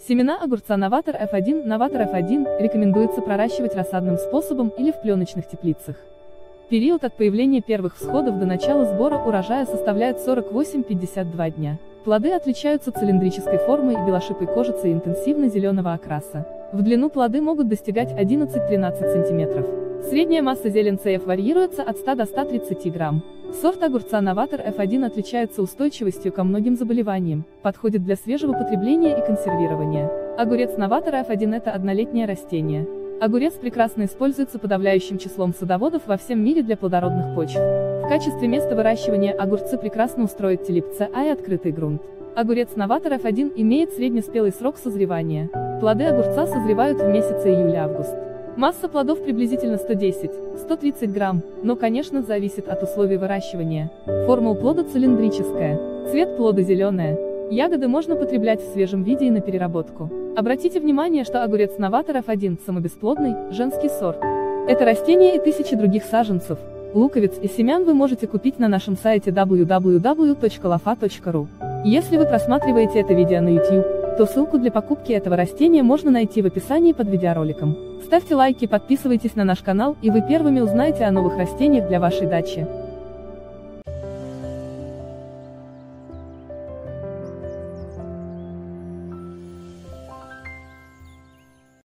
Семена огурца Новатор F1 Новатор F1 рекомендуется проращивать рассадным способом или в пленочных теплицах. Период от появления первых всходов до начала сбора урожая составляет 48-52 дня. Плоды отличаются цилиндрической формой и белошипой кожицей интенсивно-зеленого окраса. В длину плоды могут достигать 11-13 см. Средняя масса зеленца F варьируется от 100 до 130 грамм. Сорт огурца Новатор F1 отличается устойчивостью ко многим заболеваниям, подходит для свежего потребления и консервирования. Огурец Новатор F1 – это однолетнее растение. Огурец прекрасно используется подавляющим числом садоводов во всем мире для плодородных почв. В качестве места выращивания огурцы прекрасно устроят телипца и открытый грунт. Огурец Новатор F1 имеет среднеспелый срок созревания. Плоды огурца созревают в месяце июль-август. Масса плодов приблизительно 110-130 грамм, но, конечно, зависит от условий выращивания. Форма у плода цилиндрическая. Цвет плода зеленая. Ягоды можно потреблять в свежем виде и на переработку. Обратите внимание, что огурец Новатор F1 самобесплодный, женский сорт. Это растение и тысячи других саженцев, луковиц и семян вы можете купить на нашем сайте www.lofa.ru. Если вы просматриваете это видео на YouTube, то ссылку для покупки этого растения можно найти в описании под видеороликом. Ставьте лайки, подписывайтесь на наш канал, и вы первыми узнаете о новых растениях для вашей дачи.